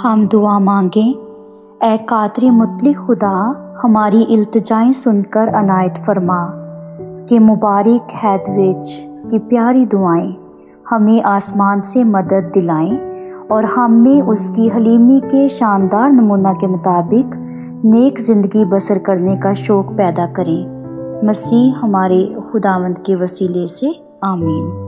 हम दुआ मांगें। ए कादर मुतलक खुदा, हमारी इल्तिजाएं सुनकर अनायत फरमा कि मुबारक हैद विच की प्यारी दुआएं हमें आसमान से मदद दिलाएं और हम में उसकी हलीमी के शानदार नमूना के मुताबिक नेक ज़िंदगी बसर करने का शौक़ पैदा करें। मसीह हमारे खुदावंद के वसीले से आमीन।